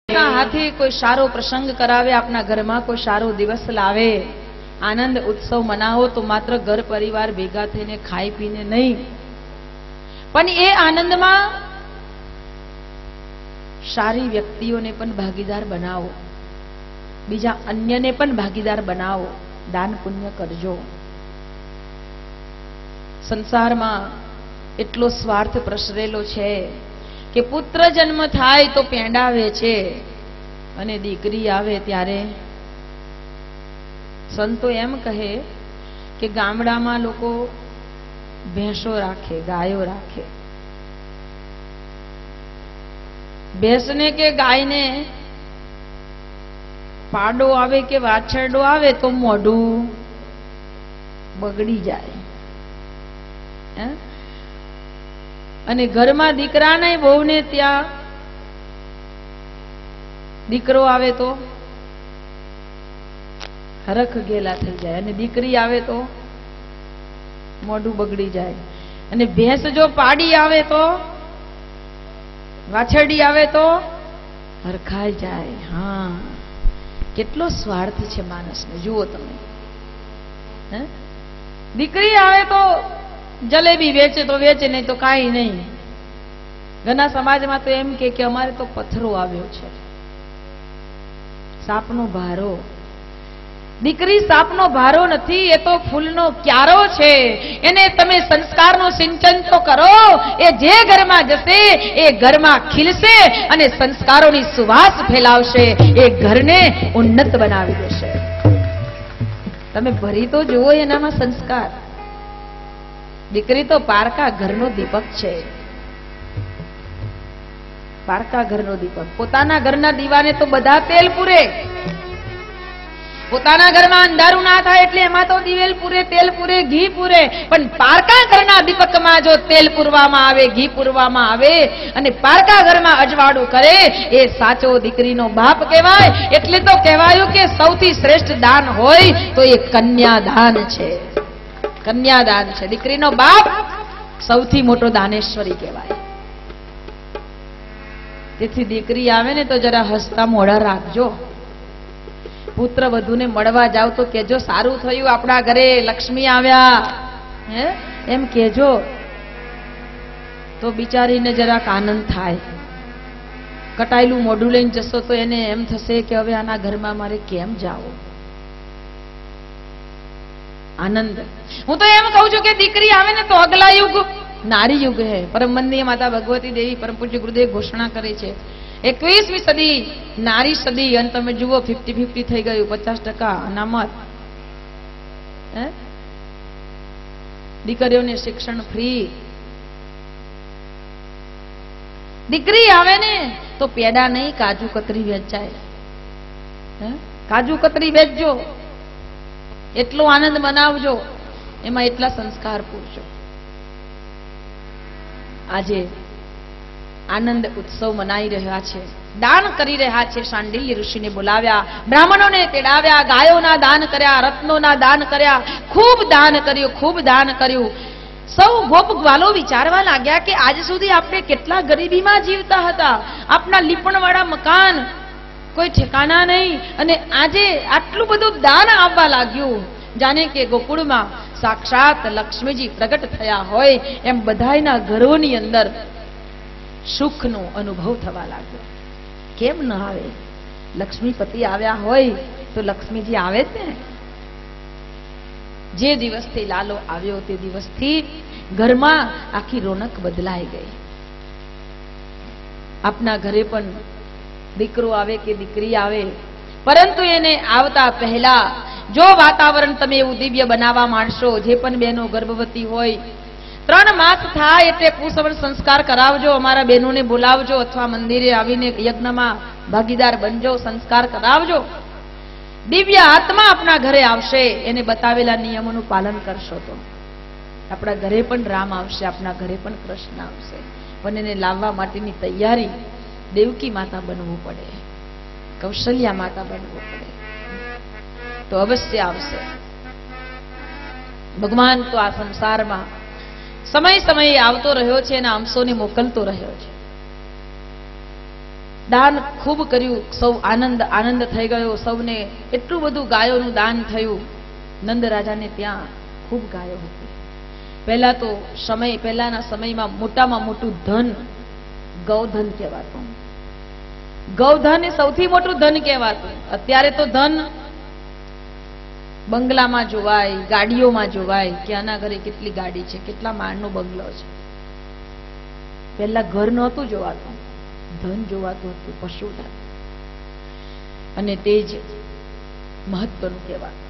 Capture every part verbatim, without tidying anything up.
हाथी कोई सारो प्रसंग करावे, अपना घर में कोई सारो दिवस लावे, आनंद उत्सव मनावो तो मात्र घर परिवार भेगा थईने खाई पीने नहीं, पण ए आनंद में सारी व्यक्तिओं ने पण भागीदार बनावो, बीजा अन्य ने पण भागीदार बनावो, दान पुण्य करजो। संसार में एटलो स्वार्थ प्रसरेलो छे कि पुत्र जन्म थाय तो पेंडावे छे अने दीकरी आवे त्यारे संतो एम कहे कि गामडामां लोको भैंसो राखे, गायो राखे। भैंसने के गाय ने पाडो आवे के वाछरडो आवे तो मोढू बगड़ी जाए, अने घर में दीकरा ने बहू ने त्या दीकरो आवे तो हरख गेला थई जाए, अने दीकरी आवे तो मोढू बगड़ी जाए, अने भैंस जो पाड़ी आवे तो वाछरडी आवे तो हरखाई जाए। हाँ, केटलो स्वार्थ छे मानस ने, जुओ तमे। दीकरी आवे तो जलेबी वेचे तो वेचे, नहीं तो काई नहीं। घना समाज में तो एम के अमारे तो पत्थरो आव्यो छे, सापनो भारो। दीकरी सापनो भारो नथी, ए तो फूलनो क्यारो छे। एने तमे संस्कारनो सिंचन तो करो, ए जे घरमां जशे ए घरमां खिलशे अने संस्कारोनी सुवास फैलावशे, ए घरने उन्नत बनावी देशे। तमे भरी तो जुओ एनामां संस्कार। दीकरी तो पारका घरनो दीपक छे, पारका घरनो दीपक। पोताना घરના દીવાને તો બધા તેલ પૂરે, પોતાના ઘરમાં અંધારું ના થાય એટલે એમાં તો દિવેલ પૂરે, તેલ પૂરે, ઘી પૂરે, પણ પારકા ઘરના દીપકમાં જો તેલ પૂરવામાં આવે, ઘી પૂરવામાં આવે અને પારકા ઘરમાં અજવાળું કરે, એ સાચો દીકરીનો બાપ કહેવાય। એટલે તો કહેવાયું કે સૌથી શ્રેષ્ઠ દાન હોય તો એ કન્યાદાન છે, કન્યાદાન છે। દીકરીનો બાપ સૌથી મોટો દાનેશ્વરી કહેવાય। તેથી દીકરી આવે ને તો જરા હસતા મોઢા રાખજો। પુત્ર વધુને મળવા જાવ તો કેજો સારું થયું, આપણા ઘરે લક્ષ્મી આવ્યા, હે એમ કેજો, તો બિચારીને જરાક આનંદ થાય। કટાયેલું મોઢું લઈને જશો તો એને એમ થશે કે હવે આના ઘરમાં મારે કેમ જાવું। आनंद। हूँ तो एम कहूं छूं कि दीकरी आवे ने तो अगला युग नारी युग है। परम वंदनीय माता भगवती देवी परम पूज्य गुरुदेव घोषणा करे छे एकवीसमी सदी नारी सदी। अने तमे जुओ फिफ्टी फिफ्टी थई गयुं, पचास टका अनामत। दीकरीओने शिक्षण फ्री। दीकरी आवे ने तो पेड़ा नहीं काजू कतरी वेचाय। काजू कतरी वेचजो, एटलो आनंद मनावजो, एमां एटला संस्कार पूरजो। आजे आनंद उत्सव मनाई रह्या छे, दान करी रह्या छे। शांडिल्य ऋषि ने बोलाव्या, ब्राह्मणों ने तेड़ाव्या, गायोना दान कर्या, रत्नोना दान कर्या, खूब दान कर्युं, खूब दान कर्युं। सौ गोप ग्वालो विचारवा लाग्या कि आज सुधी आपणे केटला गरीबीमां जीवता हता, आपना લીપણવાળા मकान कोई ठेकाना नहीं, अने आजे आटलू बधुं दान आववा लाग्युं। जाने के गोकुळ में साक्षात लक्ष्मीजी प्रगट थया होय एम बधायना घरोनी अंदर सुखनो अनुभव थवा लाग्यो। केम न आवे? लक्ष्मीपति आव्या होय तो लक्ष्मीजी आवे ज ने। जे दिवसथी लालो आव्यो ते दिवसथी घरमां आखी रोनक बदलाई गई। आपना घरे पण दीकरो आवे के दीकरी आवे, परंतु एने आवता पहला जो वातावरण तमे एवुं दिव्य बनावा मांडशो, जे पण बहनों गर्भवती होय त्रण मास थाय एटले कुसवण संस्कार करावजो। अमारा बहनोने बोलावजो अथवा मंदिरे आवीने यज्ञमां भागीदार बनजो, संस्कार करावजो। दिव्य आत्मा अपना घरे आवशे, एने बतावेला नियमोनुं पालन करशो तो आपणा घरे पण राम आवशे, आपणा घरे पण कृष्ण आवशे। पण एने लाववा माटेनी तैयारी देवकी माता बनवू पड़े, कौशल्या माता बनवू पड़े तो अवश्य आवशे। भगवान तो आ संसार में समय समय आवतो रह्यो छे, एना अंशोने मोकलतो रह्यो छे। દાન ખૂબ કર્યું, સૌ આનંદ આનંદ થઈ ગયો, સૌને એટલું બધું ગાયોનું દાન થયું. નંદ રાજાને ત્યાં ખૂબ ગાયો હતી. પહેલા તો સમય પહેલાના સમયમાં મોટામાં મોટું ધન ગૌધન કહેવાતું. ગૌધન એ સૌથી મોટું ધન કહેવાતું. અત્યારે તો ધન બંગલામાં જોવાય, ગાડીઓમાં જોવાય કે આના ઘરે કેટલી ગાડી છે, કેટલા માળનો બંગલો છે. પહેલા ઘર નહોતું જોવાતું, ધન જોવાતું હતું, પશુધન. અને તે જ મહત્વનું કહેવાતું.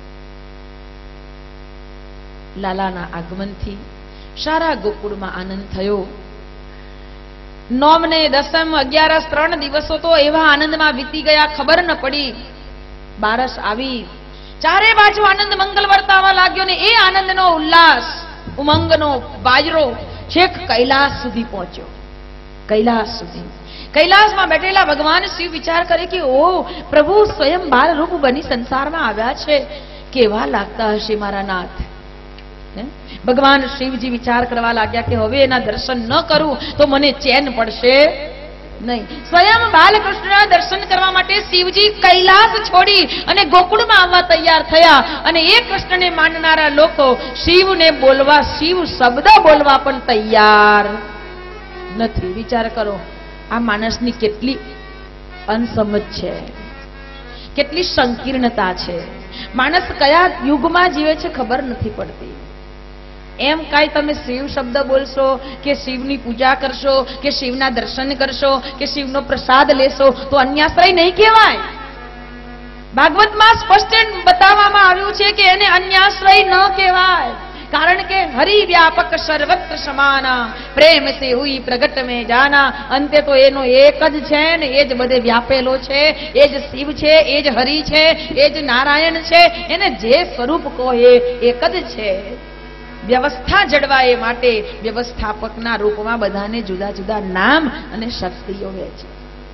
લાલાના આગમનથી સારા ગોકુળમાં આનંદ થયો. નોમ ને દસમ અગિયારસ ત્રણ દિવસો તો એવા આનંદમાં વીતી ગયા, ખબર ન પડી. બારસ આવી, ચારે બાજુ આનંદ મંગલ વર્તાવા લાગ્યો ને એ આનંદનો ઉલ્લાસ, ઉમંગનો બાજરો છેક કૈલાસ સુધી પહોંચ્યો. કૈલાસ સુધી, કૈલાસમાં બેઠેલા ભગવાન શિવ વિચાર કરે કે ઓ પ્રભુ સ્વયં બાળ રૂપ બની સંસારમાં આવ્યા છે, કેવા લાગતા હશે મારા નાથ. ભગવાન શિવજી વિચાર કરવા લાગ્યા કે હવે એના દર્શન ન કરું તો મને ચેન પડશે નહીં. સ્વયં બાલકૃષ્ણના દર્શન કરવા માટે શિવજી કૈલાસ છોડી અને ગોકુળમાં આવવા તૈયાર થયા. અને એ કૃષ્ણને માનનારા લોકો શિવને બોલવા, શિવ શબ્દ બોલવા પણ તૈયાર નથી. વિચાર કરો, આ માણસની કેટલી અનસમજ છે, કેટલી સંકીર્ણતા છે. માણસ કયા યુગમાં જીવે છે ખબર નથી પડતી. એમ કાંઈ તમે શિવ શબ્દ બોલશો કે શિવની પૂજા કરશો કે શિવના દર્શન કરશો કે શિવનો પ્રસાદ લેશો તો અન્યાશ્રય નહીં કહેવાય. ભાગવતમાં સ્પષ્ટ બતાવવામાં આવ્યું છે કે એને અન્યાશ્રય ન કહેવાય. કારણ કે હરિ વ્યાપક સર્વત્ર સમાના, પ્રેમ સે હુઈ પ્રગટ મેં જાના. અંતે તો એનો એક જ છે ને એ જ બધે વ્યાપેલો છે. એ જ શિવ છે, એ જ હરિ છે, એ જ નારાયણ છે. એને જે સ્વરૂપ કહો એ એક જ છે. વ્યવસ્થા જળવાય માટે વ્યવસ્થાપકના રૂપમાં બધાને જુદા જુદા નામ અને શક્તિઓ હોય છે.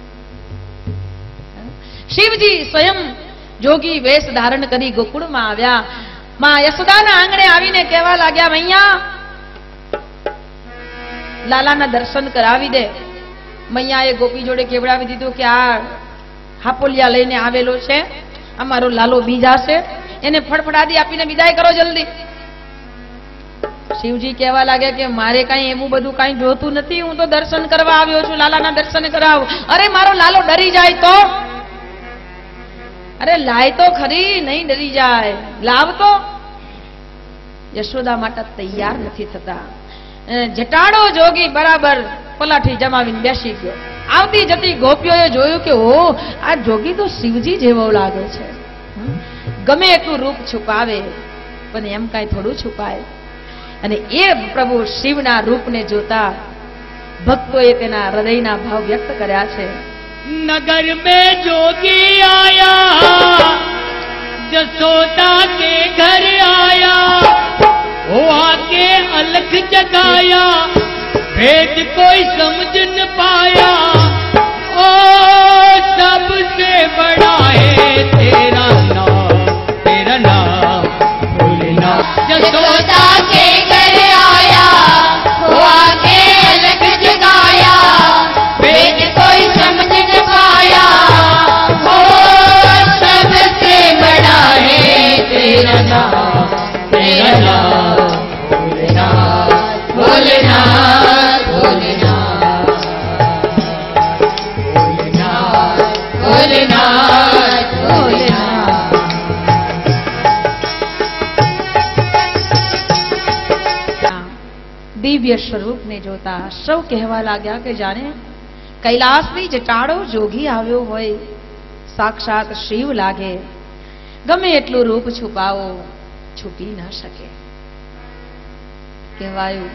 શિવજી સ્વયં જોગી વેશ ધારણ કરી ગોકુળમાં આવ્યા. માં યશોદાના આંગણે આવીને કહેવા લાગ્યા, મૈયા લાલાના દર્શન કરાવી દે. મૈયાએ ગોપી જોડે કેવડાવી દીધું કે આ હાપોલિયા લઈને આવેલો છે, અમારો લાલો બીજા છે, એને ફડફડાદી આપીને વિદાય કરો જલ્દી. શિવજી કહેવા લાગ્યા કે મારે કઈ એવું બધું કઈ જોતું નથી, હું તો દર્શન કરવા આવ્યો છું, લાલાના દર્શન કરાવ. અરે મારો લાલો ડરી જાય તો? અરે લાય તો ખરી, નહીં ડરી જાય, લાવ તો. યશોદા માતા તૈયાર નથી થતા. જટાડો જોગી બરાબર પલાઠી જમાવીને બેસી ગયો. આવતી જતી ગોપીઓએ જોયું કે ઓ આ જોગી તો શિવજી જેવો લાગે છે. ગમે એટલું રૂપ છુપાવે પણ એમ કાંઈ થોડું છુપાય. અને એ પ્રભુ શિવના રૂપને જોતા ભક્તોએ તેના હૃદયના ભાવ વ્યક્ત કર્યા છે. नगर में जोगी आया, जसोदा के घर आया, वो आके अलख जगाया, भेद कोई समझ न पाया. ओ सबसे बड़ा है तेरा नाम, तेरा नाम भोलेनाथ. जसोदा के घर आया, वो आके अलख जगाया, भेद कोई समझ तेरा नाम, तेरा नाम भोलेनाथ, भोलेनाथ, भोलेनाथ, भोलेनाथ, भोलेनाथ, भोलेनाथ. દિવ્ય સ્વરૂપને જોતા સૌ કહેવા લાગ્યા કે જાણે કૈલાસની જટાડો જોગી આવ્યો હોય, સાક્ષાત શિવ લાગે. ગમે એટલું રૂપ છુપાવો છુપી ન શકે. કહેવાયું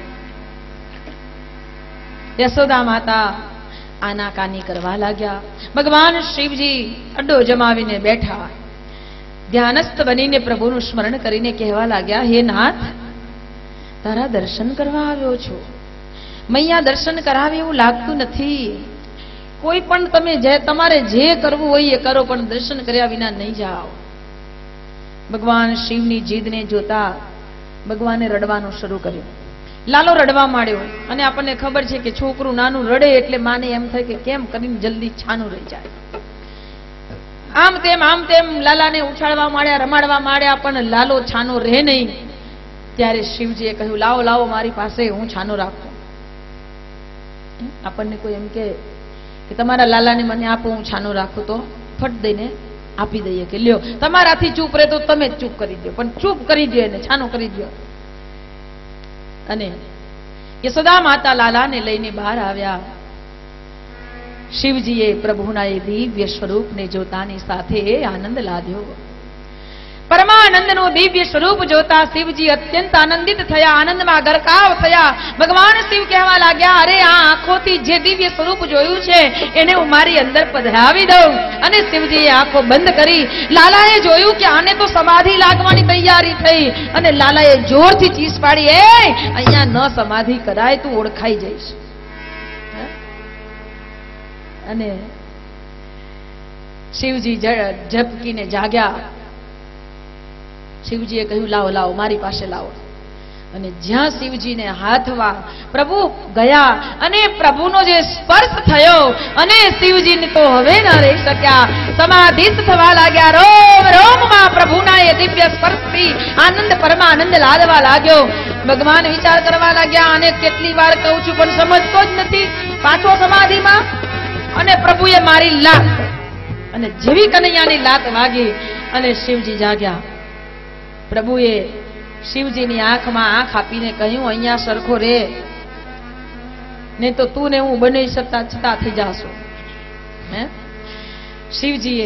યશોદા માતા આનાકાની કરવા લાગ્યા. ભગવાન શિવજી અડ્ડો જમાવીને બેઠા, ધ્યાનસ્થ બનીને પ્રભુનું સ્મરણ કરીને કહેવા લાગ્યા, હે નાથ, તારા દર્શન કરવા આવ્યો છું. મૈયા દર્શન કરાવે એવું લાગતું નથી. કોઈ પણ તમે જે તમારે જે કરવું હોય એ કરો, પણ દર્શન કર્યા વિના નહીં જાઓ. ભગવાન શિવની જીદને જોતા ભગવાને રડવાનું શરૂ કર્યું. લાલો રડવા માંડ્યો અને આપણને ખબર છે કે છોકરું નાનું રડે એટલે માને એમ થાય કે કેમ કરીને જલ્દી છાનું રહી જાય. આમ તેમ આમ તેમ લાલાને ઉછાળવા માંડ્યા, રમાડવા માંડ્યા, પણ લાલો છાનો રહે નહીં. ત્યારે શિવજીએ કહ્યું, લાવો લાવો મારી પાસે, હું છાનો રાખું. આપણને કોઈ એમ કે તમારા લાલાને મને આપો, હું છાનો રાખું, તો ફટ દઈને આપી દઈએ કે લ્યો, તમારાથી ચૂપ રહે તો તમે જ ચૂપ કરી દો, પણ ચૂપ કરી દો એને, છાનો કરી દો. અને યશોદા માતા લાલાને લઈને બહાર આવ્યા. શિવજીએ પ્રભુના એ દિવ્ય સ્વરૂપને જોતાની સાથે આનંદ લાદ્યો. પરમાનંદનું દિવ્ય સ્વરૂપ જોતા શિવજી અત્યંત આનંદિત થયા, આનંદમાં ગરકાવ થયા. ભગવાન શિવ કહેવા લાગ્યા, અરે આ આંખોથી જે દિવ્ય સ્વરૂપ જોયું છે એને હું મારી અંદર પધરાવી દઉં. અને શિવજીએ આંખો બંધ કરી. લાલાએ જોયું કે આને તો સમાધિ લાગવાની તૈયારી થઈ, અને લાલાએ જોરથી ચીસ પાડી, એ અહીંયા ન સમાધિ કરાય, તું ઓળખાઈ જઈશ. અને શિવજી ઝપકીને જાગ્યા. શિવજીએ કહ્યું, લાવો લાવો મારી પાસે લાવો. અને જ્યાં શિવજીને હાથમાં પ્રભુ ગયા અને પ્રભુનો જે સ્પર્શ થયો, અને શિવજીને તો હવે ન રહી શક્યા, સમાધિસ્થ થવા લાગ્યા. રોમ રોમમાં પ્રભુના એ દિવ્ય સ્પર્શથી આનંદ પરમાનંદ લાદવા લાગ્યો. ભગવાન વિચાર કરવા લાગ્યા, અને કેટલી વાર કહું છું પણ સમજતો જ નથી, પાછો સમાધિમાં. અને પ્રભુએ મારી લાત, અને જેવી કનૈયાની લાત વાગી અને શિવજી જાગ્યા. પ્રભુએ શિવજીની આંખમાં આંખ આપીને કહ્યું, અહીંયા સરખો રે, નહીં તો તું ને હું બની શકતા છતાં થઈ જાશું. હે શિવજીએ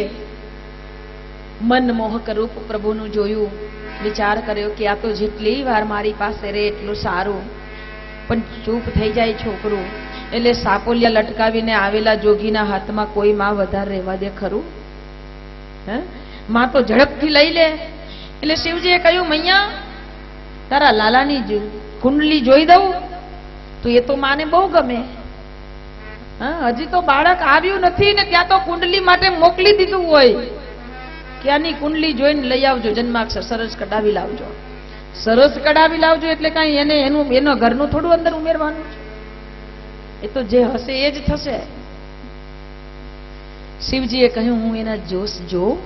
મનમોહક રૂપ પ્રભુનું જોયું, વિચાર કર્યો કે આ તો જેટલી વાર મારી પાસે રે એટલું સારું, પણ ચૂપ થઈ જાય છોકરું. એટલે સાપોલિયા લટકાવીને આવેલા જોગીના હાથમાં કોઈ માં વધારે રહેવા દે ખરું? હે માં તો ઝડપથી લઈ લે. એટલે શિવજીએ કહ્યું, મૈયા તારા લાલાની કુંડલી જોઈ દઉં? તો એ તો માને બહુ ગમે. હા, હજી તો બાળક આવ્યું નથી ને ત્યાં તો કુંડલી માટે મોકલી દીધું હોય કે આની કુંડલી જોઈને લઈ આવજો, જન્માક્ષર સરસ કઢાવી લાવજો. સરસ કઢાવી લાવજો એટલે કઈ એને એનું એના ઘરનું થોડું અંદર ઉમેરવાનું છે? એ તો જે હશે એ જ થશે. શિવજીએ કહ્યું, હું એના જોશ જોઉં?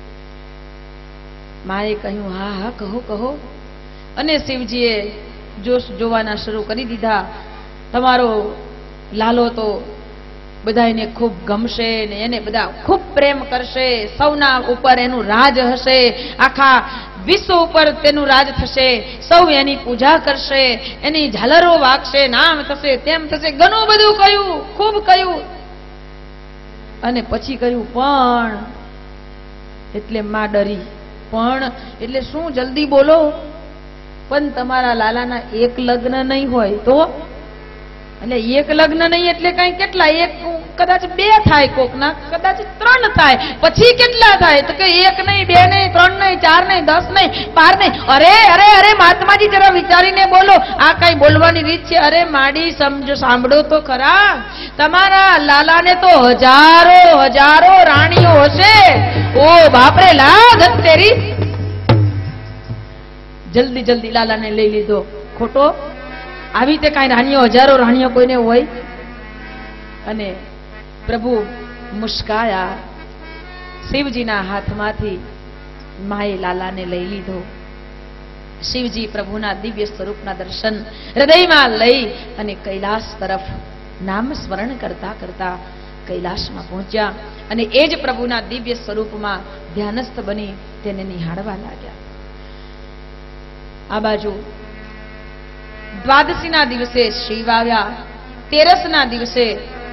માએ કહ્યું, હા હા કહો કહો. અને શિવજીએ જોશ જોવાના શરૂ કરી દીધા. તમારો લાલો તો બધા એને ખૂબ ગમશે ને એને બધા ખૂબ પ્રેમ કરશે, સૌના ઉપર એનું રાજ હશે, આખા વિશ્વ ઉપર તેનું રાજ થશે, સૌ એની પૂજા કરશે, એની ઝાલરો વાગશે, નામ થશે, તેમ થશે, ઘણું બધું કહ્યું, ખૂબ કહ્યું. અને પછી કહ્યું, પણ એટલે માં ડરી. પણ એટલે શું? જલ્દી બોલો. પણ તમારા લાલાના એક લગ્ન નહીં હોય તો? એટલે એક લગ્ન નહીં એટલે કઈ કેટલા? એક કદાચ બે થાય, કોકના કદાચ ત્રણ થાય, પછી કેટલા થાય? તો કે એક નહીં, બે નહીં, ત્રણ નહીં, ચાર નહીં, દસ નહીં, બાર નહીં. અરે અરે અરે મહાત્માજી જરા વિચારીને બોલો, આ કઈ બોલવાની રીત છે? અરે માડી સમજો, સાંભળો તો ખરા. તમારા લાલાને તો હજારો હજારો રાણીઓ હશે. ઓ બાપરે, લાગ તેરી. જલ્દી જલ્દી લાલાને લઈ લીધો. ખોટો? આવી રીતે કઈ રાણીઓ, હજારો રાણીઓ કોઈને હોય? અને પ્રભુ મુસ્કાયા. શિવજીના હાથમાંથી માએ લાલાને લઈ લીધો. શિવજી પ્રભુના દિવ્ય સ્વરૂપના દર્શન હૃદયમાં લઈ અને કૈલાસ તરફ નામ સ્મરણ કરતા કરતા કૈલાસમાં પહોંચ્યા. અને એ જ પ્રભુના દિવ્ય સ્વરૂપમાં ધ્યાનસ્થ બની તેને નિહાળવા લાગ્યા. આ બાજુ દ્વાદશીના દિવસે શિવ આવ્યા. તેરસના દિવસે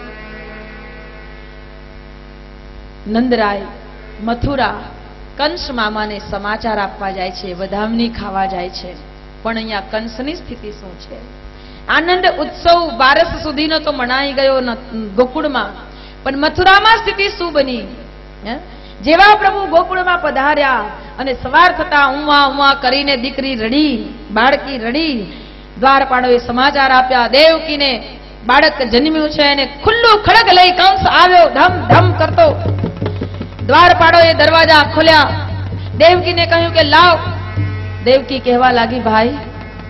નંદરાય મથુરા કંસ મામાને સમાચાર આપવા જાય છે, વધામણી ખાવા જાય છે. પણ અહીંયા કંસની સ્થિતિ શું છે? આનંદ ઉત્સવ બારસ સુધીનો તો મનાઈ ગયો ગોકુળમાં, પણ મથુરામાં સ્થિતિ શું બની? જેવા પ્રભુ ગોકુળમાં પધાર્યા અને સવાર થતા ઉમા ઉમા કરીને દીકરી રડી, બાળકી રડી. દ્વારપાળોએ સમાચાર આપ્યા, દેવકીને બાળક જન્મ્યું છે. અને ખુલ્લું ખડગ લઈ કંસ આવ્યો ધમ ધમ કરતો. દ્વારપાળોએ દરવાજા ખોલ્યા. દેવકીને કહ્યું કે લાવ. દેવકી કહેવા લાગી, ભાઈ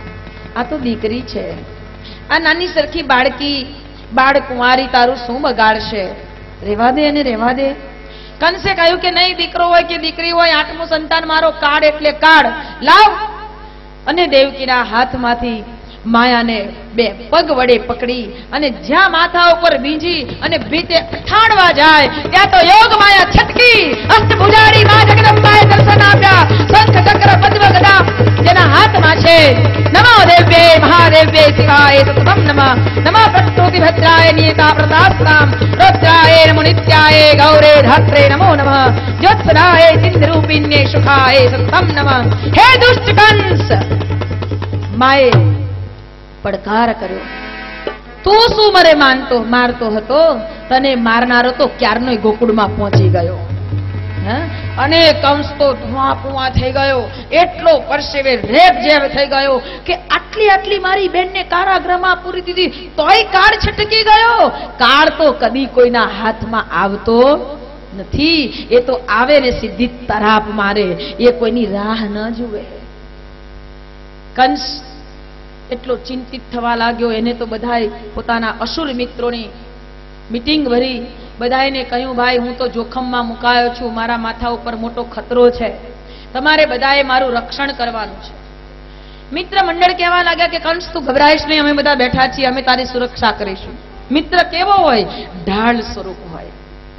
આ તો દીકરી છે, આ નાની સરખી બાળકી બાળ કુંવારી તારું શું બગાડશે, રેવા દે અને રેવા દે. કંસે કહ્યું કે નહીં, દીકરો હોય કે દીકરી હોય, આઠમું સંતાન મારો, કાળ એટલે કાળ, લાવ. અને દેવકીના હાથમાંથી માયાને બે પગ વડે પકડી અને જ્યાં માથા ઉપર બીજી અને ભીતે અઠાડવા જાય ત્યાં તો યોગ માયા છટકી અષ્ટભુજારી માં જગદંબાએ દર્શન આપ્યા. શંખ ચક્ર પદ્મ ગદા જેના હાથમાં છે. નમો દેવ્યે મહાદેવ્યે શિવાય સતતમ નમઃ. નમઃ પ્રકૃતિ ભદ્રાય નિયતા પ્રદાસ્તામ રુદ્રાય નમો નિત્યાય ગૌરે ધાત્રે નમો નમઃ. જ્યોત્સનાય સિંધરૂપિન્યે સુખાય સતતમ નમઃ. હે દુષ્ટ કંસ, માએ પડકાર કર્યો, તું શું મરે માનતો મારતો હતો? તને મારનારો તો ક્યારનો ગોકુળમાં પહોંચી ગયો. અને કંસ તો ધુઆ પુઆ થઈ ગયો, એટલો પરસેવે રેપ જેવ થઈ ગયો કે આટલી આટલી મારી બેનને કારાગૃહમાં પૂરી દીધી તોય કાળ છટકી ગયો. કાળ તો કદી કોઈના હાથમાં આવતો નથી, એ તો આવે ને સીધી તરાપ મારે, એ કોઈની રાહ ન જુએ. કંસ એટલો ચિંતિત થવા લાગ્યો. એને તો બધાય પોતાના અસુર મિત્રોની મીટિંગ ભરી બધાને કહ્યું, ભાઈ હું તો જોખમમાં મુકાયો છું, મારા માથા ઉપર મોટો ખતરો છે, તમારે બધાએ મારું રક્ષણ કરવાનું છે. મિત્ર મંડળ કહેવા લાગ્યા કે કંસ તું ગભરાઈશ નહીં, અમે બધા બેઠા છીએ, અમે તારી સુરક્ષા કરીશું. મિત્ર કેવો હોય? ઢાળ સ્વરૂપ હોય.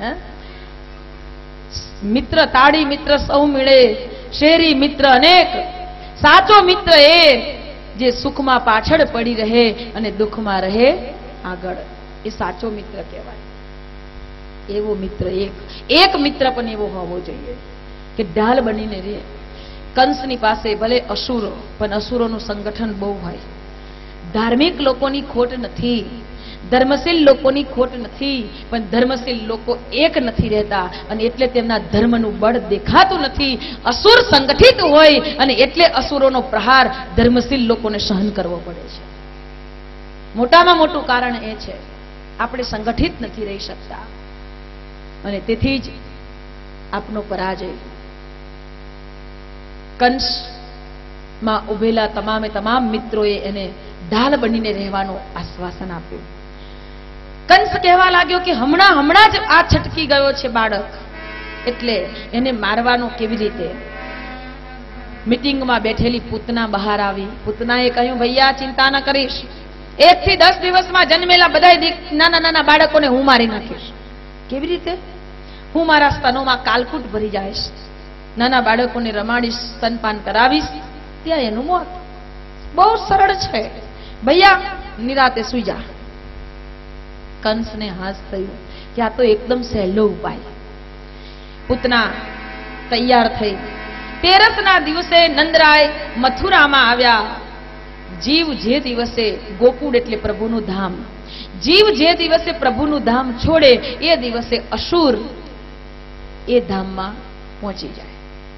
મિત્ર તાળી મિત્ર સૌ મળે, શેરી મિત્ર અનેક, સાચો મિત્ર એ જે સુખમાં પાછળ પડી રહે અને દુઃખમાં રહે આગળ, એ સાચો મિત્ર કહેવાય. એવો મિત્ર એક એક મિત્ર પણ એવો હોવો જોઈએ કે ઢાલ બનીને રહે. કંસની પાસે ભલે અસુરો, પણ અસુરોનું સંગઠન બહુ હોય. ધાર્મિક લોકોની ખોટ નથી, ધર્મશીલ લોકોની ખોટ નથી, પણ ધર્મશીલ લોકો એક નથી રહેતા અને એટલે તેમના ધર્મનું બળ દેખાતું નથી. અસુર સંગઠિત હોય અને એટલે અસુરોનો પ્રહાર ધર્મશીલ લોકોને સહન કરવો પડે છે. મોટામાં મોટું કારણ એ છે આપણે સંગઠિત નથી રહી શકતા અને તેથી જ આપનો પરાજય. કંસમાં ઉભેલા તમામે તમામ મિત્રોએ એને ઢાલ બનીને રહેવાનું આશ્વાસન આપ્યું. કંસ કહેવા લાગ્યો કે હમણાં હમણાં જ આ છટકી ગયો છે બાળક, એટલે એને મારવાનો કેવી રીતે? મીટિંગમાં બેઠેલી પૂતના બહાર આવી. પૂતનાએ કહ્યું, ભૈયા ચિંતા ન કરીશ, એક થી દસ દિવસમાં જન્મેલા બધા નાના નાના બાળકોને હું મારી નાખીશ. કેવી રીતે? હું મારા સ્તનોમાં કાલકૂટ ભરી જઈશ, નાના બાળકોને રમાડીશ, સ્તનપાન કરાવીશ, ત્યાં એનું મોત. બહુ સરળ છે ભૈયા, નિરાતે સુઈ જા. કંસને હાસ થયું કે આ તો એકદમ સહેલો ઉપાય. પૂતના તૈયાર થઈ. તેરસના દિવસે નંદરાય મથુરામાં આવ્યા. જીવ જે દિવસે, ગોકુળ એટલે પ્રભુનું ધામ, જીવ જે દિવસે પ્રભુનું ધામ છોડે એ દિવસે અસુર એ ધામમાં પહોંચી જાય.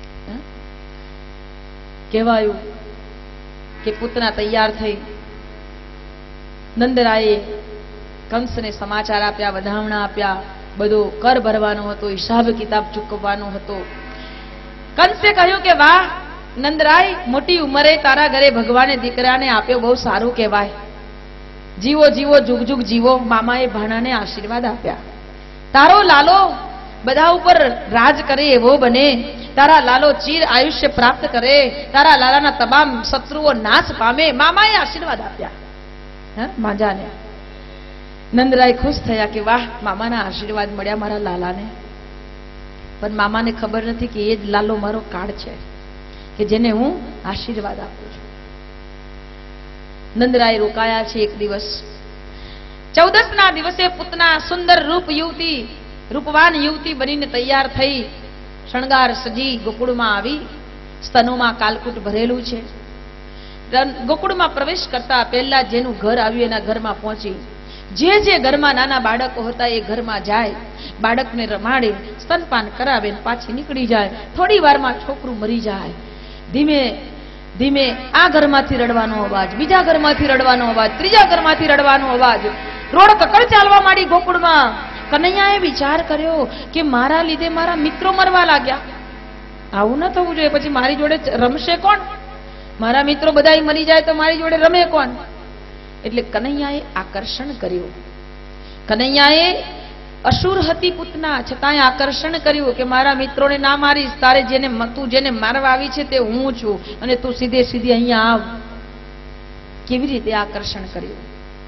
કહેવાયું કે પૂતના તૈયાર થઈ. નંદરાયે કંસને સમાચાર આપ્યા, વધામણા આપ્યા, બધો કર ભરવાનો હતો, હિસાબ કિતાબ ચૂકવવાનો હતો. કંસે કહ્યું કે વાહ નંદરાય, મોટી ઉંમરે તારા ઘરે ભગવાને દીકરાને આપ્યો, બહુ સારું કહેવાય. જીવો જીવો જુગ જુગ જીવો. મામાએ ભાણાને આશીર્વાદ આપ્યા. તારો લાલો બધા ઉપર રાજ કરે એવો બને, તારા લાલો ચીર આયુષ્ય પ્રાપ્ત કરે, તારા લાલાના તમામ શત્રુઓ નાશ પામે. મામાએ આશીર્વાદ આપ્યા હા માંજાને. નંદરાય ખુશ થયા કે વાહ, મામાના આશીર્વાદ મળ્યા મારા લાલાને. પણ મામાને ખબર નથી કે એ જ લાલો મારો કાળ છે કે જેને હું આશીર્વાદ આપું છું. નંદરાય રોકાયા છે એક દિવસ. ચૌદસ ના દિવસે પૂતના સુંદર રૂપ યુવતી, રૂપવાન યુવતી બનીને તૈયાર થઈ, શણગાર સજી ગોકુળમાં આવી. સ્તનોમાં કાલકૂટ ભરેલું છે. ગોકુળમાં પ્રવેશ કરતા પહેલા જેનું ઘર આવ્યું એના ઘરમાં પહોંચી, જે જે ઘરમાં નાના બાળકો હતા એ ઘરમાં જાય, બાળકને રમાડે, સ્તનપાન કરાવે, પાછી નીકળી જાય. થોડી વારમાં છોકરું મરી જાય. ધીમે ધીમે આ ઘરમાંથી રડવાનો અવાજ, બીજા ઘરમાંથી રડવાનો અવાજ, ત્રીજા ઘરમાંથી રડવાનો અવાજ. રોડ કકડ ચાલવા માંડી ગોકુળમાં. કનૈયાએ વિચાર કર્યો કે મારા લીધે મારા મિત્રો મરવા લાગ્યા, આવું ન થવું જોઈએ, પછી મારી જોડે રમશે કોણ? મારા મિત્રો બધા મરી જાય તો મારી જોડે રમે કોણ? એટલે કનૈયાએ આકર્ષણ કર્યું. કનૈયાએ અસુર હતી પૂતના, છતાંય આકર્ષણ કર્યું કે મારા મિત્રોને ના મારીશ, તારે જેને તું જેને મારવા આવી છે તે હું છું અને તું સીધે સીધી અહીંયા આવ. કેવી રીતે આકર્ષણ કર્યું?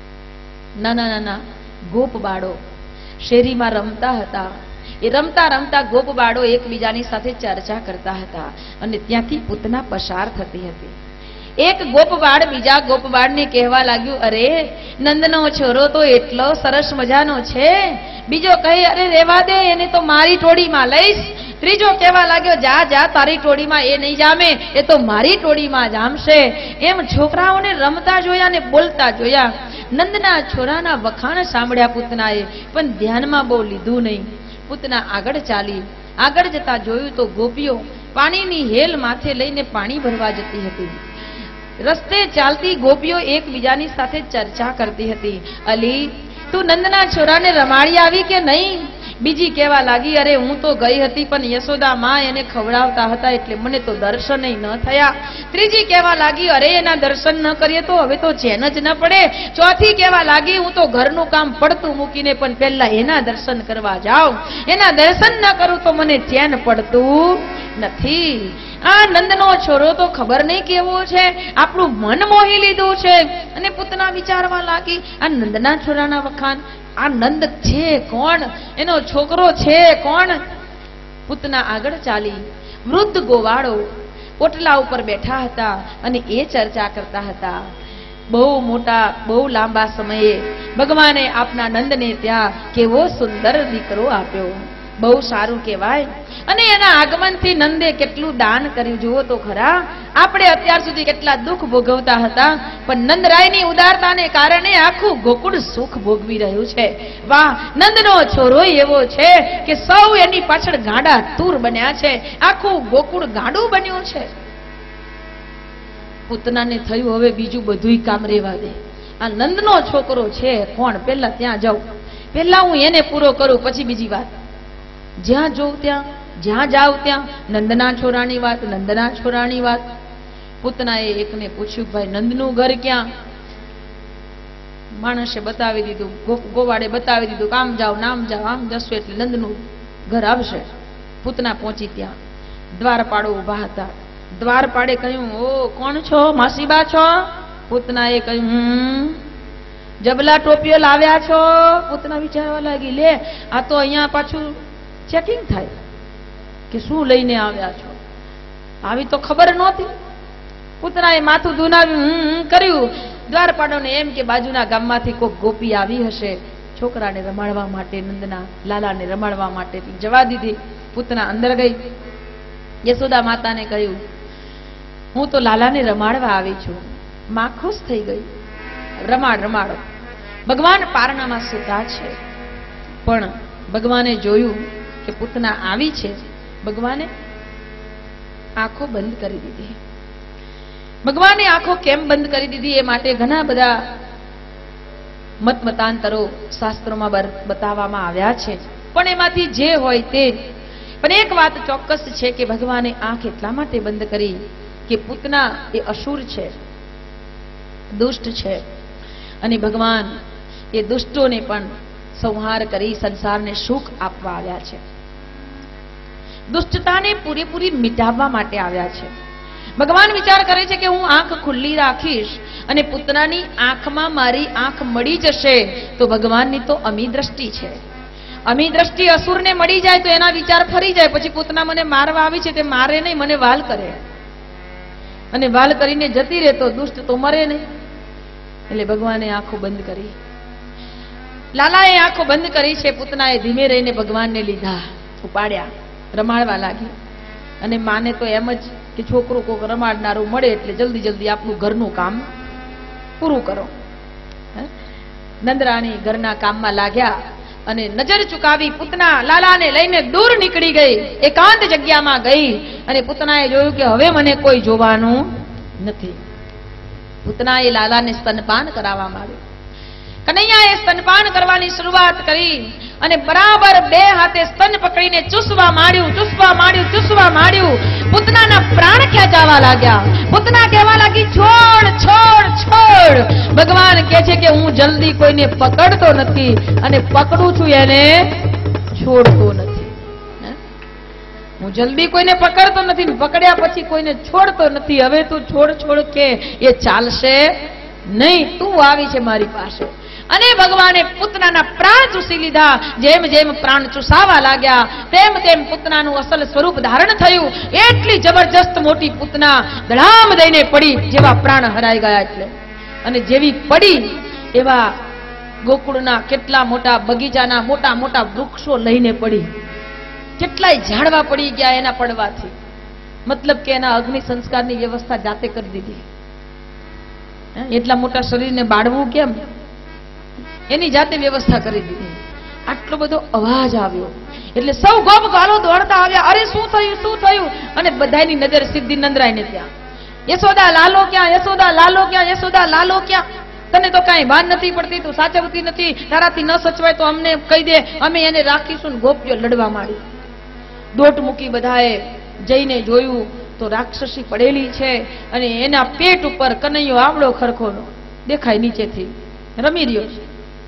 નાના નાના ગોપ બાળો શેરીમાં રમતા હતા. એ રમતા રમતા ગોપ બાળો એકબીજાની સાથે ચર્ચા કરતા હતા અને ત્યાંથી પૂતના પસાર થતી હતી. એક ગોપબાળ બીજા ગોપબાળને કહેવા લાગ્યું, અરે નંદનો છોરો તો એટલો સરસ મજાનો છે. બીજો કહે, અરે રેવા દે, એને તો મારી ટોળીમાં લઈશ. ત્રીજો કહેવા લાગ્યો, જા જા, તારી ટોળીમાં એ નહીં જામે, એ તો મારી ટોળીમાં જામશે. એમ છોકરાઓને રમતા જોયા ને બોલતા જોયા. નંદના છોરાના વખાણ સાંભળ્યા પૂતનાએ, પણ ધ્યાનમાં બહુ લીધું નહીં. પૂતના આગળ ચાલી. આગળ જતા જોયું તો ગોપીઓ પાણીની હેલ માથે લઈને પાણી ભરવા જતી હતી. રસ્તે ચાલતી ગોપીઓ એકબીજાની સાથે ચર્ચા કરતી હતી. અલી, તું નંદના છોરાને રમાડી આવી કે નહીં? બીજી કહેવા લાગી, અરે હું તો ગઈ હતી પણ યશોદા માં એને ખવડાવતા હતા એટલે મને તો દર્શન ન થયા. ત્રીજી કહેવા લાગી, અરે એના દર્શન ન કરીએ તો હવે તો ચેન જ ન પડે. ચોથી કહેવા લાગી, હું તો ઘરનું કામ પડતું મૂકીને પણ પહેલા એના દર્શન કરવા જાઉં, એના દર્શન ન કરું તો મને ચેન પડતું નથી. આ નંદનો છોરો તો ખબર નહીં કેવો છે, આપણું મન મોહી લીધું છે. અને પૂતના વિચારવા લાગી, આ નંદના છોરાના વખાણ, આ નંદ છે કોણ? એનો છોકરો છે કોણ? પૂતના આગળ ચાલી. વૃદ્ધ ગોવાળો ઓટલા ઉપર બેઠા હતા અને એ ચર્ચા કરતા હતા. બહુ મોટા બહુ લાંબા સમયે ભગવાને આપના નંદને ત્યાં કેવો સુંદર દીકરો આપ્યો. બહુ સારું કહેવાય. અને એના આગમનથી નંદે કેટલું દાન કર્યું જુઓ તો ખરા. આપણે અત્યાર સુધી કેટલા દુઃખ ભોગવતા હતા, પણ નંદરાયની ઉદારતાને કારણે આખું ગોકુળ સુખ ભોગવી રહ્યું છે. વાહ, નંદનો છોરો એવો છે કે સૌ એની પાછળ ગાંડા તૂર બન્યા છે. આખું ગોકુળ ગાંડું બન્યું છે. પૂતનાને થયું હવે બીજું બધું કામ રેવા દે. આ નંદનો છોકરો છે કોણ? પેલા ત્યાં જાઉં, પેલા હું એને પૂરો કરું, પછી બીજી વાત. જ્યાં જોઉં ત્યાં, જ્યાં જાવ ત્યાં નંદના છોરાની વાત, નંદના છોરાની વાત. પૂતનાએ એકને પૂછ્યું, ભાઈ નંદનું ઘર ક્યાં? માણસે બતાવી દીધું, ગોવાળે બતાવી દીધું, આમ જાઓ નામ જાઓ, આમ જશો એટલે નંદનું ઘર આવશે. પૂતના પહોંચી ત્યાં દ્વારપાળો ઉભા હતા. દ્વારપાળે કહ્યું, ઓ કોણ છો? માસીબા છો? પૂતનાએ કહ્યું, હમ. જબલા ટોપીઓ લાવ્યા છો? પૂતના વિચારવા લાગી, લે આ તો અહીંયા પાછું ચેકિંગ થાય કે શું લઈને આવ્યા છો, આવી તો ખબર નહોતી. પૂતનાએ માથું ધુનાવ્યું, હમ કર્યું. દ્વારપાળોને એમ કે બાજુના ગામમાંથી કોઈ ગોપી આવી હશે છોકરાને રમાડવા માટે, નંદના લાલાને રમાડવા માટે. જવા દીધી. પૂતના અંદર ગઈ. યશોદા માતાને કહ્યું, હું તો લાલાને રમાડવા આવી છું. માં ખુશ થઈ ગઈ, રમાડ રમાડો. ભગવાન પારણામાં સૂતા છે, પણ ભગવાને જોયું કે પૂતના આવી છે. ભગવાને આંખો બંધ કરી દીધી. ભગવાને આંખો કેમ બંધ કરી દીધી એ માટે ઘણા બધા મત મતાંતરો શાસ્ત્રોમાં બતાવવામાં આવ્યા છે, પણ એમાંથી જે હોય તે. પણ એક વાત ચોક્કસ છે કે ભગવાને આંખ એટલા માટે બંધ કરી કે પૂતના એ અસુર છે, દુષ્ટ છે, અને ભગવાન એ દુષ્ટોને પણ સંહાર કરી સંસારને સુખ આપવા આવ્યા છે. દુષ્ટતાને પૂરેપૂરી મિટાવવા માટે આવ્યા છે. ભગવાન વિચાર કરે છે કે હું આંખ ખુલ્લી રાખીશ અને પૂતનાની આંખમાં મારી આંખ મળી જશે તો ભગવાનની તો અમી દ્રષ્ટિ છે. અમી દ્રષ્ટિ અસુરને મળી જાય તો એના વિચાર ફરી જાય. પછી પૂતના મને મારવા આવી છે તે મારે નહીં, મને વાલ કરે, અને વાલ કરીને જતી રહે તો દુષ્ટ તો મરે નહીં. એટલે ભગવાને આંખો બંધ કરી. લાલાએ આંખો બંધ કરી છે. પૂતનાએ ધીમે રહીને ભગવાનને લીધા, ઉપાડ્યા, રમાડવા લાગી. અને માને તો એમ જ કે છોકરું કોક રમાડનારું મળે એટલે જલ્દી જલ્દી આપણું ઘરનું કામ પૂરું કરો. નંદરાણી ઘરના કામમાં લાગ્યા અને નજર ચુકાવી પૂતના લાલાને લઈને દૂર નીકળી ગઈ, એકાંત જગ્યામાં ગઈ. અને પૂતનાએ જોયું કે હવે મને કોઈ જોવાનું નથી. પૂતનાએ લાલાને સ્તનપાન કરાવવામાં આવ્યું. કનૈયાએ સ્તનપાન કરવાની શરૂઆત કરી અને બરાબર બે હાથે સ્તન પકડીને ચૂસવા માંડ્યું ચૂસવા માંડ્યું ચૂસવા માંડ્યું. પૂતનાના પ્રાણ ખેંચાવા લાગ્યા. પૂતના કહેવા લાગી, છોડ છોડ છોડ. ભગવાન કહે છે કે હું જલ્દી કોઈને પકડતો નથી અને પકડું છું એને છોડતો નથી. હું જલ્દી કોઈને પકડતો નથી, પકડ્યા પછી કોઈને છોડતો નથી. હવે તું છોડ છોડ કે એ ચાલશે નહીં. તું આવી છે મારી પાસે. અને ભગવાને પૂતનાના પ્રાણ ચૂસી લીધા. જેમ જેમ પ્રાણ ચૂસાવા લાગ્યા તેમ તેમ પૂતનાનું અસલ સ્વરૂપ ધારણ થયું. એટલી જબરજસ્ત મોટી પૂતના ધડામ દઈને પડી, જેવા પ્રાણ હરાઈ ગયા એટલે. અને જેવી પડી એવા ગોકુળના કેટલા મોટા બગીચાના મોટા મોટા વૃક્ષો લઈને પડી. કેટલાય ઝાડવા પડી ગયા એના પડવાથી. મતલબ કે એના અગ્નિ સંસ્કારની વ્યવસ્થા જાતે કરી દીધી. એટલા મોટા શરીરને બાળવું કેમ, એની જાતે વ્યવસ્થા કરી દીધી. આટલો બધો અવાજ આવ્યો એટલે સૌ ગોપ ગાલો દોડતા આવ્યા. અરે શું થયું શું થયું? અને બધાની નજર સીધી નંદરાઈને ત્યાં. યશોદા લાલો ક્યાં, યશોદા લાલો ક્યાં, યશોદા લાલો ક્યાં? તને તો કઈ ભાન નથી પડતી, તું સાચવતી નથી, તારાથી ન સચવાય તો અમને કહી દે, અમે એને રાખીશું. ને ગોપીઓ લડવા માંડી. દોટ મૂકી બધાએ જઈને જોયું તો રાક્ષસી પડેલી છે અને એના પેટ ઉપર કનૈયો આવડો ખરખોનો દેખાય, નીચેથી રમી રહ્યો છે.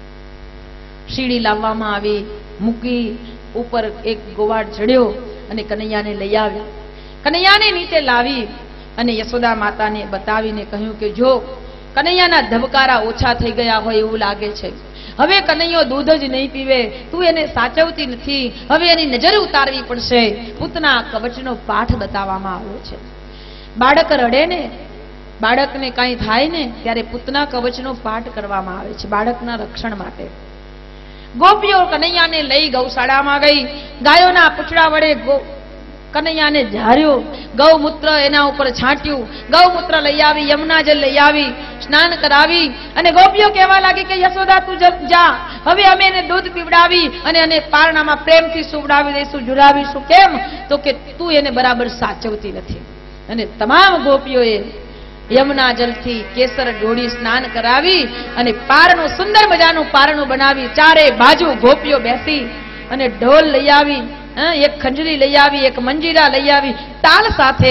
સીડી લાવવામાં આવી, મૂકી, ઉપર એક ગોવાળ ચડ્યો અને કનૈયાને લઈ આવ્યા. કનૈયાને નીચે લાવી અને યશોદા માતાને બતાવીને કહ્યું કે જો કનૈયાના ધબકારા ઓછા થઈ ગયા હોય એવું લાગે છે. હવે કનૈયો દૂધ જ નહીં પીવે, તું એને સાચવતી નથી, હવે એની નજર ઉતારવી પડશે. પૂતના કવચનો પાઠ બતાવવામાં આવ્યો છે. બાળક રડે ને, બાળકને કાંઈ થાય ને ત્યારે પૂતના કવચનો પાઠ કરવામાં આવે છે બાળકના રક્ષણ માટે. ગોપીઓ કનૈયાને લઈ ગૌશાળામાં ગઈ. ગાયોના પૂંછડા વડે કનૈયાને ઝાર્યો, ગૌમૂત્ર એના ઉપર છાંટ્યું, ગૌમૂત્ર લઈ આવી, યમુના જલ લઈ આવી, સ્નાન કરાવી. અને ગોપીઓ કહેવા લાગી કે યશોદા તું જા, હવે અમે એને દૂધ પીવડાવી અને એને પારણામાં પ્રેમથી સુવડાવી દઈશું, ઝુલાવીશું. કેમ? તો કે તું એને બરાબર સાચવતી નથી. અને તમામ ગોપીઓએ યમુના જલથી કેસર ઢોળી સ્નાન કરાવી અને પારણું સુંદર મજાનું પારણું બનાવી. ચારે બાજુ ગોપીઓ બેસી અને ઢોલ લઈ આવી, એક ખંજરી લઈ આવી, એક મંજીરા લઈ આવી, તાલ સાથે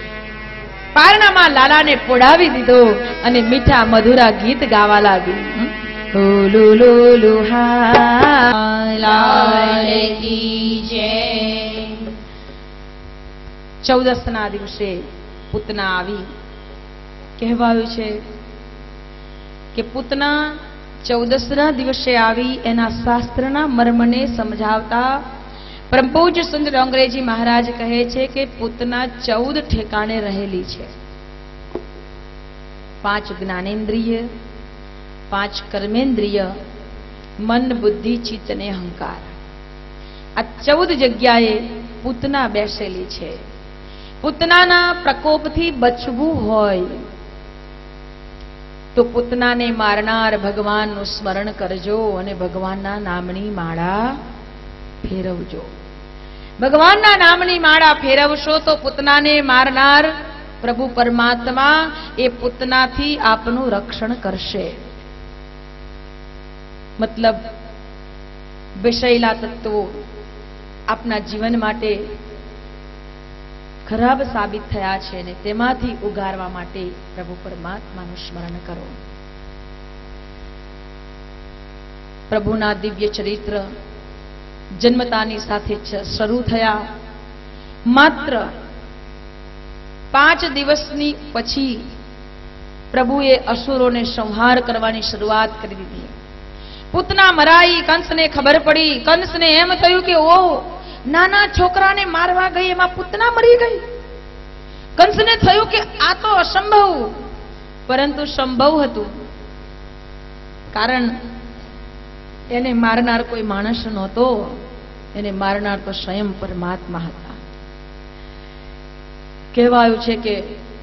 પારણામાં લાલાને પોડાવી દીધો અને મીઠા મધુરા ગીત ગાવા લાગી. લુલુ લુલુ હા લાલ કી જય. ચૌદસના દિવસે પૂતના આવી. કહેવાયું છે કે પૂતના ચૌદસના દિવસે આવી એના શાસ્ત્રના મર્મને સમજાવતા પરમ પૂજ્ય સુંદર અંગ્રેજી મહારાજ કહે છે કે પૂતના ચૌદ ઠેકાણે રહેલી છે. પાંચ જ્ઞાનેન્દ્રિય, પાંચ કર્મેન્દ્રિય, મન, બુદ્ધિ, ચિત્ત અને અહંકાર. આ ચૌદ જગ્યાએ પૂતના બેસેલી છે. પૂતનાના પ્રકોપથી બચવું હોય તો પૂતનાને મારનાર ભગવાનનું સ્મરણ કરજો અને ભગવાનના નામની માળા ફેરવજો. ભગવાનના નામની માળા ફેરવશો તો પૂતનાને મારનાર પ્રભુ પરમાત્મા એ પૂતનાથી આપનું રક્ષણ કરશે. મતલબ વિષયલા તત્વો આપના જીવન માટે ખરાબ સાબિત થયા છે ને તેમાંથી ઉગારવા માટે પ્રભુ પરમાત્માનું સ્મરણ કરો. પ્રભુના દિવ્ય ચરિત્ર જન્મતાની સાથે શરૂ થયા. માત્ર પાંચ દિવસની પછી પ્રભુએ અસુરોને સંહાર કરવાની શરૂઆત કરી દીધી. પૂતના મરાઈ, કંસને ખબર પડી. કંસને એમ થયું કે ઓ નાના છોકરાને મારવા ગઈ એમાં પૂતના મરી ગઈ. કંસને થયું કે આ તો અસંભવ, પરંતુ સંભવ હતું. કારણ એને મારનાર કોઈ માણસ નહોતો, એને મારનાર તો સ્વયં પરમાત્મા હતા. કહેવાયું છે કે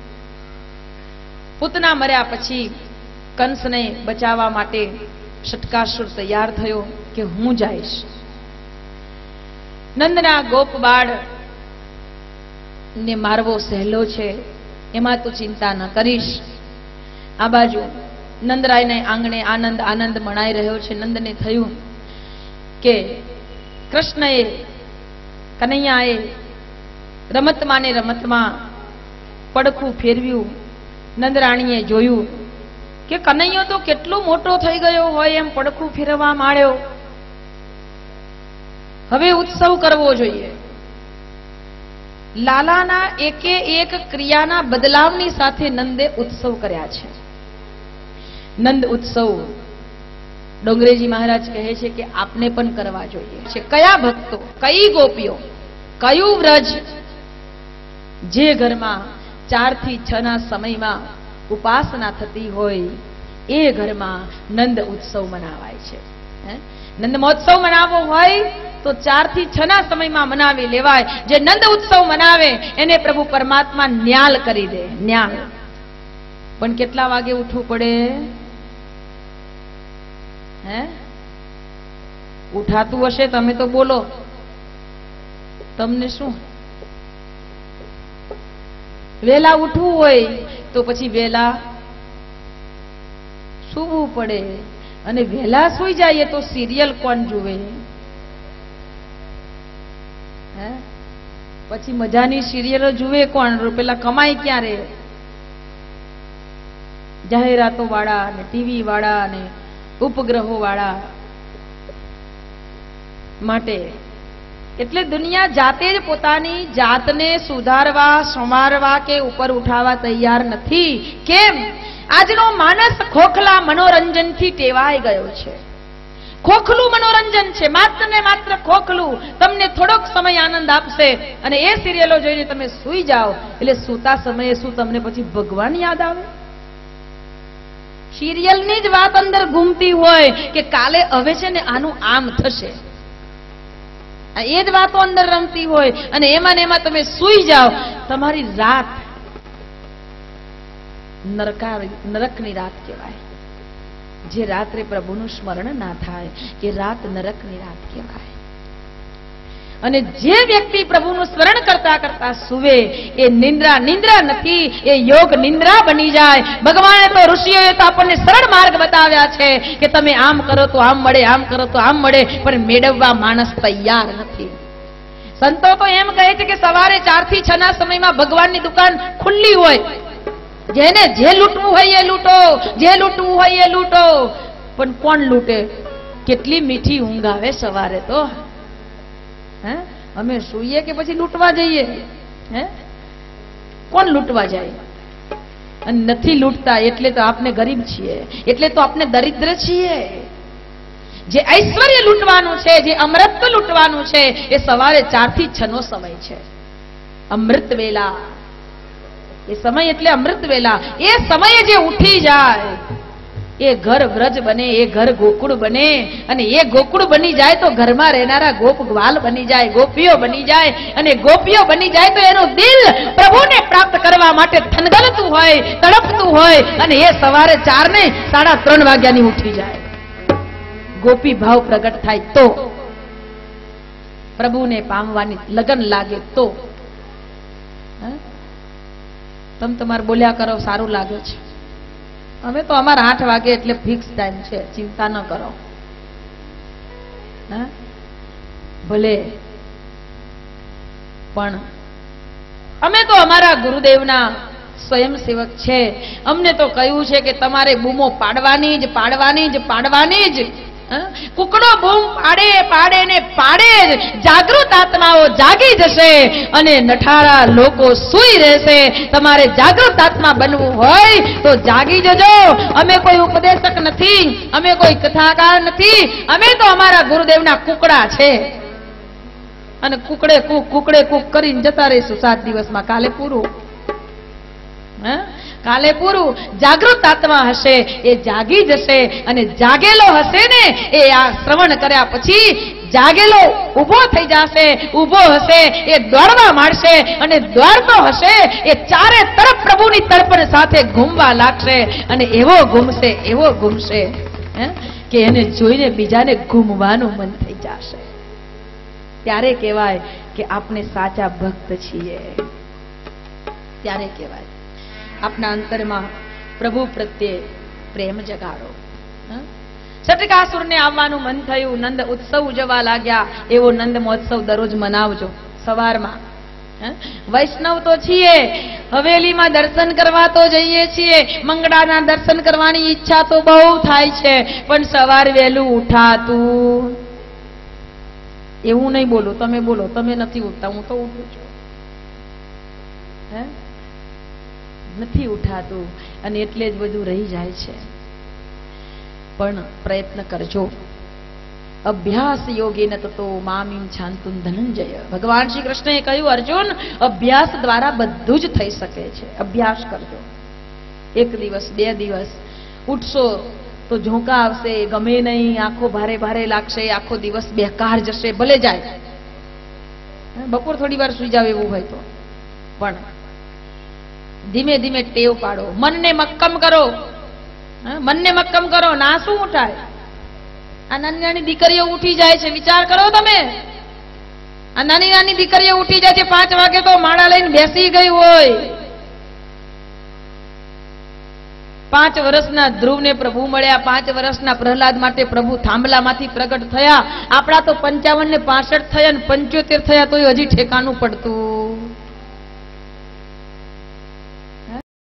પૂતના મર્યા પછી કંસને બચાવવા માટે શટકાસુર તૈયાર થયો કે હું જઈશ. નંદના ગોપ બાળ ને મારવો સહેલો છે, એમાં તું ચિંતા ન કરીશ. આ બાજુ નંદરાયને આંગણે આનંદ આનંદ મનાઈ રહ્યો છે. નંદને થયું કે કૃષ્ણએ કનૈયાએ રમતમાં ને રમતમાં પડખું ફેરવ્યું. નંદરાણીએ જોયું કે કનૈયો તો કેટલો મોટો થઈ ગયો હોય એમ પડખું ફેરવવા માંડ્યો. હવે ઉત્સવ કરવો જોઈએ. લાલાના એકે એક ક્રિયાના બદલાવની સાથે નંદે ઉત્સવ કર્યા છે. નંદ ઉત્સવ ડોંગરેજી મહારાજ કહે છે કે આપને પણ કરવા જોઈએ છે. કયા ભક્તો, કઈ ગોપીઓ, કયું વ્રજ જે ઘરમાં ચાર થી છ ના સમયમાં ઉપાસના થતી હોય એ ઘરમાં નંદ ઉત્સવ મનાવાય છે. નંદ મહોત્સવ મનાવવો હોય તો ચાર થી છ ના સમયમાં મનાવી લેવાય. જે નંદ ઉત્સવ મનાવે એને પ્રભુ પરમાત્મા ન્યાલ કરી દે. ન્યાલ. પણ કેટલા વાગે ઉઠવું પડે? હે ઉઠાતું હશે? તમે તો બોલો, તમને શું? વેલા ઉઠવું હોય તો પછી વેલા સૂવું પડે. અને વેલા સુઈ જાય તો સિરિયલ કોણ જુએ? હે પછી મજાની સિરિયલો જુએ કોણ? પેલા કમાઈ ક્યારે? જાહેરાતો વાળા ને ટીવી વાળા ને ઉપગ્રહો વાળા. માટે એટલે દુનિયા જાતે જ પોતાની જાતને સુધારવા, સંવારવા કે ઉપર ઉઠાવવા તૈયાર નથી. કેમ? આજનો માણસ ખોખલા મનોરંજનથી ટેવાઈ ગયો છે. ખોખલું મનોરંજન છે, માત્ર ને માત્ર ખોખલું. તમને થોડોક સમય આનંદ આપશે અને એ સિરિયલો જોઈને તમે સૂઈ જાઓ. એટલે સૂતા સમયે શું તમને પછી ભગવાન યાદ આવે? સિરિયલની જ વાત અંદર ઘૂમતી હોય કે કાલે હવે છે ને આનું આમ થશે. એ જ વાતો અંદર રમતી હોય અને એમાં ને એમાં તમે સૂઈ જાઓ. તમારી રાત નરકા નરકની રાત કહેવાય. જે રાત્રે પ્રભુનું સ્મરણ ના થાય એ રાત નરકની રાત કહેવાય. અને જે વ્યક્તિ પ્રભુનું સ્મરણ કરતા કરતા સુવે એ નિંદ્રા નિંદ્રા નથી, એ યોગ નિંદ્રા બની જાય. ભગવાને તો ઋષિઓએ તો આપણને સરળ માર્ગ બતાવ્યા છે કે તમે આમ કરો તો આમ મળે, આમ કરો તો આમ મળે, પણ મેળવવા માણસ તૈયાર નથી. સંતો તો એમ કહે છે કે સવારે ચાર થી છ ના સમયમાં ભગવાનની દુકાન ખુલ્લી હોય. જેને જે લૂંટવું હોય એ લૂંટો, જે લૂંટવું હોય એ લૂંટો. પણ કોણ લૂંટે? કેટલી મીઠી ઊંઘ આવે સવારે તો. હે અમે સૂઈએ કે પછી લૂંટવા જઈએ? હે કોણ લૂંટવા જાય? અને નથી લૂંટતા એટલે તો આપણે ગરીબ છીએ, એટલે તો આપણે દરિદ્ર છીએ. જે ઐશ્વર્ય લૂંટવાનું છે, જે અમૃત લૂંટવાનું છે એ સવારે ચાર થી છ નો સમય છે. અમૃત વેલા. એ સમય એટલે અમૃત વેલા. એ સમયે જે ઉઠી જાય એ ઘર વ્રજ બને, એ ઘર ગોકુળ બને. અને એ ગોકુળ બની જાય તો ઘરમાં રહેનારા ગોપ ગ્વાલ બની જાય, ગોપીઓ બની જાય. અને ગોપીઓ બની જાય તો એનું દિલ પ્રભુને પ્રાપ્ત કરવા માટે થનગલતું હોય, તડપતું હોય. અને એ સવારે ચાર ને સાડા ત્રણ વાગ્યાની ઉઠી જાય. ગોપી ભાવ પ્રગટ થાય તો, પ્રભુને પામવાની લગન લાગે તો. તમે તમારે બોલ્યા કરો, સારું લાગે છે. અમે તો અમારા આઠ વાગે એટલે ફિક્સ ટાઈમ છે, ચિંતા ન કરો. ભલે પણ અમે તો અમારા ગુરુદેવના સ્વયંસેવક છે. અમને તો કહ્યું છે કે તમારે બૂમો પાડવાની જ પાડવાની જ પાડવાની જ. કુકડો બૂમ પાડે પાડે ને પાડે જ જાગૃત આત્માઓ જાગી જશે અને નઠારા લોકો સૂઈ રહેશે. તમારે જાગૃત આત્મા બનવું હોય તો જાગી જજો. અમે કોઈ ઉપદેશક નથી, અમે કોઈ કથાકાર નથી. અમે તો અમારા ગુરુદેવના કુકડા છે અને કુકડે કુક કુકડે કુક કરીને જતા રહીશું સાત દિવસમાં. કાલે પૂરું. હે કાલે પૂરું. જાગૃત આત્મા હશે એ જાગી જશે અને જાગેલો હશે ને એ આ શ્રવણ કર્યા પછી જાગેલો ઉભો થઈ જશે. ઉભો હશે એ દોડવા માંડશે અને દોડતો હશે એ ચારે તરફ પ્રભુની તર્પણ સાથે ઘૂમવા લાગશે. અને એવો ઘૂમશે, એવો ઘૂમશે કે એને જોઈને બીજાને ઘૂમવાનું મન થઈ જશે. ત્યારે કહેવાય કે આપણે સાચા ભક્ત છીએ. ત્યારે કહેવાય આપના અંતરમાં પ્રભુ પ્રત્યે પ્રેમ જગાડો. સટકાસુરને આવવાનું મન થયું, નંદ ઉત્સવ ઉજવવા લાગ્યા. એવો નંદ મહોત્સવ દરરોજ મનાવજો સવારમાં. વૈષ્ણવ તો છીએ, હવેલીમાં દર્શન કરવા તો જઈએ છીએ, મંગળાના દર્શન કરવાની ઈચ્છા તો બહુ થાય છે, પણ સવાર વહેલું ઉઠાતું એવું નહીં. બોલો તમે, બોલો તમે નથી ઉઠતા, હું તો ઉઠું છું. હે નથી ઉઠાતું અને એટલે જ બધું રહી જાય છે. પણ પ્રયત્ન કરજો. અભ્યાસ યોગેન તતો મામીમ છાંતુમ ધનંજય. ભગવાન શ્રી કૃષ્ણએ કહ્યું, અર્જુન અભ્યાસ દ્વારા બધું જ થઈ શકે છે. અભ્યાસ કરજો. એક દિવસ બે દિવસ ઉઠશો તો ઝોંકા આવશે, ગમે નહીં, આંખો ભારે ભારે લાગશે, આખો દિવસ બેકાર જશે. ભલે જાય, બપોર થોડી વાર સુઈ જાવ એવું હોય તો, પણ ધીમે ધીમે ટેવ પાડો. મનને મક્કમ કરો, મનને મક્કમ કરો. ના શું ઉઠાય? આ નાની નાની દીકરીઓ ઉઠી જાય છે, વિચાર કરો તમે. આ નાની નાની દીકરીઓ ઉઠી જાય છે, પાંચ વાગે તો માળા લઈને બેસી ગઈ હોય. પાંચ વર્ષના ધ્રુવને પ્રભુ મળ્યા, પાંચ વર્ષના પ્રહલાદ માટે પ્રભુ થાંભલામાંથી પ્રગટ થયા. આપણા તો પંચાવન ને પાસઠ થયા ને પંચોતેર થયા તો હજી ઠેકાનું પડતું.